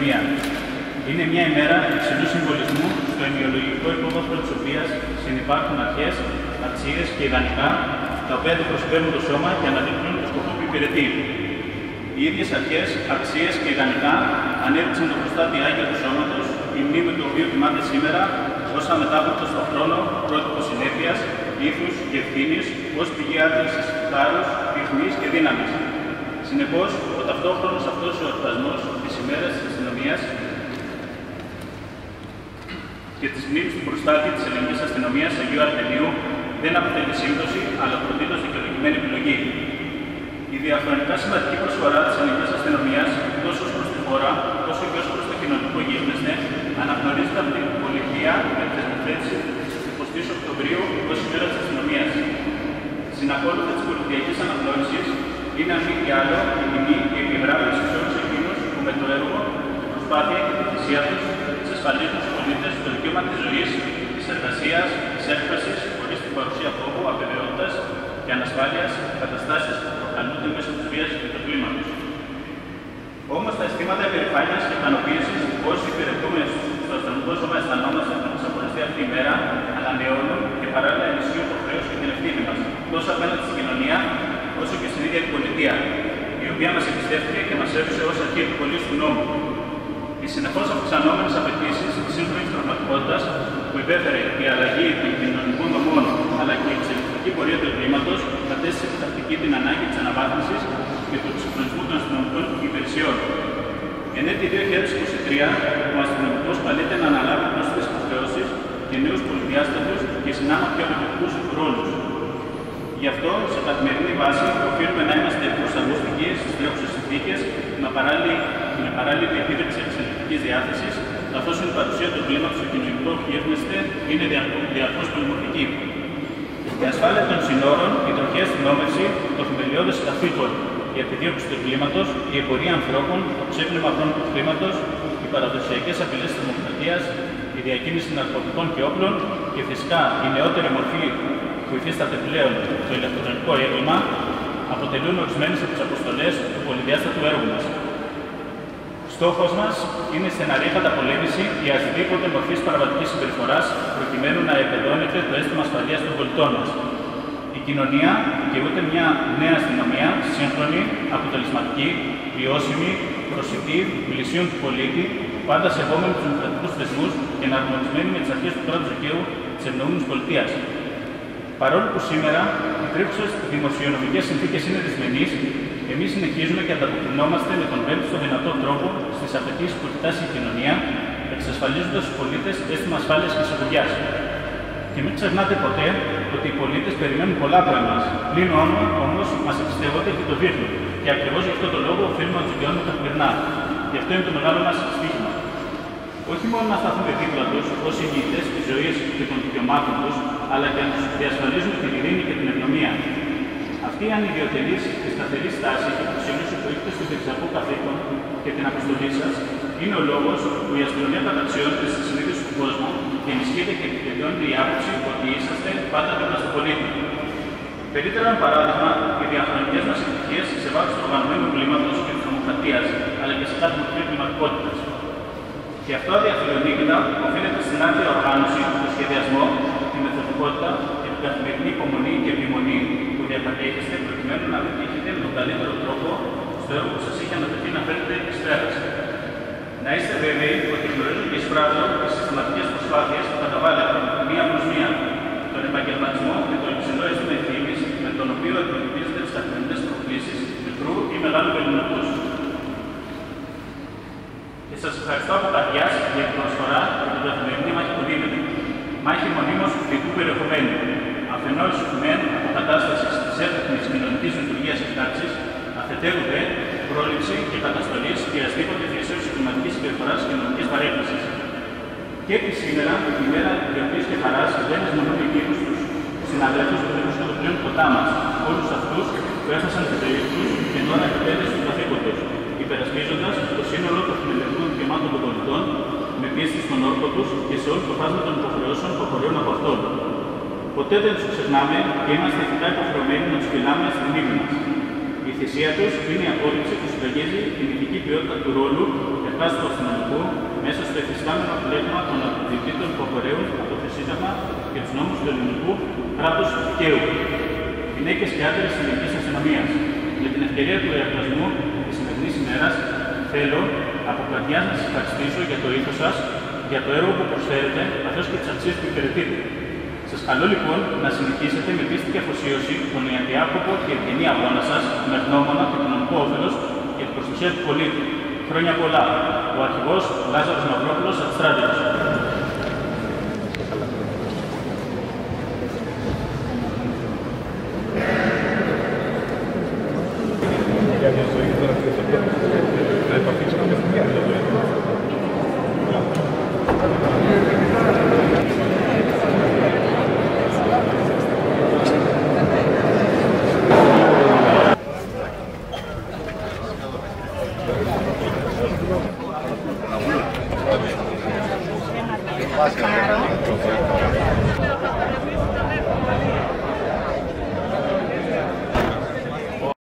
αστυνομία. Είναι μια ημέρα υψηλού συμβολισμού, στο ενοιολογικό υπόβαθρο της οποίας συνυπάρχουν αρχές, αξίες και ιδανικά, τα οποία αντιπροσωπεύουν το σώμα και αναδεικνύουν το σκοπό που υπηρετεί. Οι ίδιες αρχές, αξίες και ιδανικά ανέδειξαν το προστάτη άγιο του σώματος, η μνήμη του οποίου τιμάται σήμερα ως αμετάπληκτο στον χρόνο πρότυπο συνέπειας, ήθους και ευθύνης, ως πηγή άντλησης θάρρους, πυθμής και δύναμης. Συνεπώς, ο ταυτόχρονος αυτός ο εορτασμός της ημέρας της αστυνομίας και της μνήμης του προστάτη της ελληνικής αστυνομίας Αγίου Αρτεμίου δεν αποτελεί σύμπτωση, αλλά πρωτήτως δικαιολογημένη επιλογή. Η διαχρονικά σημαντική προσφορά της ελληνικής αστυνομίας, τόσο ως προς τη χώρα, όσο και ως προς το κοινωνικό γίγνεσθε, αναγνωρίζεται από την πολιτεία με τη θεσμοθέτηση της 20ης Οκτωβρίου ως ημέρα της αστυνομίας. Συνακόλουθα της πολιτιακής αναγνώρισης είναι αν μη τι άλλο η τιμή και η επιβράβευση σε όλους εκείνους που με το έργο, την προσπάθεια και τη θυσία τους εξασφαλίζουν στους πολίτες το δικαίωμα της ζωής, της εργασίας, της έκφρασης, χωρίς την παρουσία φόβου, αβεβαιότητας και ανασφάλειας, καταστάσεις που προκαλούνται μέσω της βίας και του κλίματος. Όμως τα αισθήματα υπερηφάνειας και ικανοποίησης που όσοι υπηρετούμε στο αστυνομικό σώμα αισθανόμαστε να μας απολυθεί αυτή η μέρα, ανανεώνουν και παράλληλα ενισχύουν το χρέος και την ευθύνη μας, τόσο απέναντι στην κοινωνία, όσο και στην ίδια την πολιτεία, η οποία μας εμπιστεύτηκε και μας έδωσε ως αρχή επιβολής του νόμου. Οι συνεχώς αυξανόμενες απαιτήσεις της σύγχρονης πραγματικότητας που υπέφερε η αλλαγή των κοινωνικών δομών αλλά και η εξελικτική πορεία του εγκλήματος κατέστησε επιτακτική την ανάγκη της αναβάθμισης και του εξυγχρονισμού των αστυνομικών υπηρεσιών. Εν έτη 2023, ο αστυνομικός καλείται να αναλάβει πρόσθετες υποχρεώσεις και νέους πολυδιάστατους και συνάμα πιο απαιτητικούς ρόλους. Γι' αυτό, σε καθημερινή βάση, οφείλουμε να είμαστε προσαρμοστικοί στις τρέχουσες συνθήκες με παράλληλη επίδειξη εξελικτικής διάθεσης, καθώς η παρουσία του κλίματος στο κοινωνικό γίγνεσθε είναι διαρκώς πολυμορφική. Η ασφάλεια των συνόρων, η τροχαία αστυνόμευση, το θεμελιώδες καθήκον, η επιδίωξη του εγκλήματος, η εμπορία ανθρώπων, το ξέπλυμα βρώμικου χρήματος, οι παραδοσιακές απειλές της δημοκρατίας, η διακίνηση ναρκωτικών και όπλων και φυσικά η νεότερη μορφή που υφίσταται πλέον το ηλεκτρονικό έγκλημα, αποτελούν ορισμένες από τις αποστολές του πολυδιάστατου έργου μας. Στόχος μας είναι στεναρή καταπολέμηση οποιασδήποτε μορφής παραβατικής συμπεριφοράς, προκειμένου να επεδώνεται το αίσθημα ασφαλείας των πολιτών μας. Η κοινωνία δικαιούται μια νέα αστυνομία, σύγχρονη, αποτελεσματική, βιώσιμη, προσιτή, πλησίον του πολίτη, πάντα σεβόμενη τους δημοκρατικούς θεσμούς και εναρμονισμένη με τις αρχές του κράτους δικαίου της ευνοούμενης πολιτείας. Παρόλο που σήμερα οι τρέχουσες δημοσιονομικές συνθήκες είναι δυσμενείς, εμείς συνεχίζουμε και ανταποκρινόμαστε με τον βέλτιστο δυνατό τρόπο στις απαιτήσεις που εκτάσσει η κοινωνία, εξασφαλίζοντας στους πολίτες αίσθημα ασφάλειας και σιγουριάς. Και μην ξεχνάτε ποτέ ότι οι πολίτες περιμένουν πολλά από εμάς. Πλην όμως μας εμπιστεύονται και το δείχνουν. Και ακριβώς γι' αυτό το λόγο οφείλουμε να τους δικαιώνουμε καθημερινά. Γι' αυτό είναι το μεγάλο μας στοίχημα. Όχι μόνο να σταθούμε δίπλα τους ως εγγυητές της ζωής και των δικαιωμάτων τους, αλλά και να τους διασφαλίζουμε την ειρήνη και την ευνομία. Αυτή η ανιδιοτελής και σταθερή στάση και προσήλωση που έχετε στο διεξαγωγικό καθήκον και την αποστολή σας είναι ο λόγος που η αστυνομία καταξιώνεται στη συνείδηση του κόσμου και ενισχύεται και επιβεβαιώνεται η άποψη ότι είσαστε πάντα δίπλα στον πολίτη. Περίτερα, ένα παράδειγμα, οι διαχρονικές μας επιτυχίες σε βάρος του οργανωμένου εγκλήματος και της τρομοκρατίας, αλλά και σε κάθε μορφή εγκληματικότητας. Και αυτό αδιαφιλονίκητα οφείλεται στην άκρη οργάνωση, το σχεδιασμό, τη μεθοδικότητα και την καθημερινή υπομονή και επιμονή που διακατέχεστε προκειμένου να πετύχετε με τον καλύτερο τρόπο στο έργο που σας είχε ανατεθεί να φέρετε εις πέρας. Να είστε βέβαιοι ότι γνωρίζω και εισπράττω τις συστηματικές προσπάθειες που καταβάλλετε μία προς μία, τον επαγγελματισμό και το υψηλό αίσθημα ευθύνης με τον οποίο αντιμετωπίζετε τις καθημερινές προκλήσεις μικρού ή μεγάλου ελληνικού. Και σας ευχαριστώ από καρδιάς για την προσφορά και την καθημερινή μάχη που δίνετε. Μάχη μονίμως δικού περιεχομένου. Αφενός μεν αποκατάσταση της εύρυθμης κοινωνικής λειτουργίας και τάξης, αφετέρου δε πρόληψη και καταστολή οποιασδήποτε φύσεως κλιματικής συμπεριφοράς και κοινωνικής παρέκκλησης. Και επί σήμερα, η μέρα γιορτής και χαράς δεν εισμονούν εκείνους τους συναδέλφους που βρίσκονται στο πλέον κοντά μας, όλους αυτούς που έχασαν τη ζωή τους και τώρα εκτέλεσαν του καθήκοντος, υπερασπίζοντας το σύνολο των θεμελιωδών δικαιωμάτων των πολιτών με πίστη στον όρκο τους και σε όλο το φάσμα των υποχρεώσεων που απορρέουν από αυτόν. Ποτέ δεν τους ξεχνάμε και είμαστε ηθικά υποχρεωμένοι να τους φυλάμε στη μνήμη μας. Η θυσία τους είναι η απόδειξη που συνταγίζει την ηθική ποιότητα του ρόλου που εκφράζει το αστυνομικό Ελληνικού μέσα στο εφιστάμενο πλέγμα των αντιδιοικήτων που απορρέουν από το Σύνταγμα και τους νόμους του ελληνικού κράτους δικαίου. Γυναίκες και άντρες της ελληνικής αστυνομίας. Με την ευκαιρία του εορτασμού της σημερινής ημέρας, θέλω από καρδιάς να σας ευχαριστήσω για το ήθος σας, για το έργο που προσφέρετε, καθώς και τις αξίες που υπηρετείτε. Σας καλώ λοιπόν να συνεχίσετε με πίστη και αφοσίωση τον αδιάκοπο και ευγενή αγώνα σας με γνώμονα το κοινωνικό όφελος και την προστασία του πολίτη. Χρόνια πολλά. Ο αρχηγός Λάζαρος Μαυρόπουλος, Αντιστράτηγος. Gracias.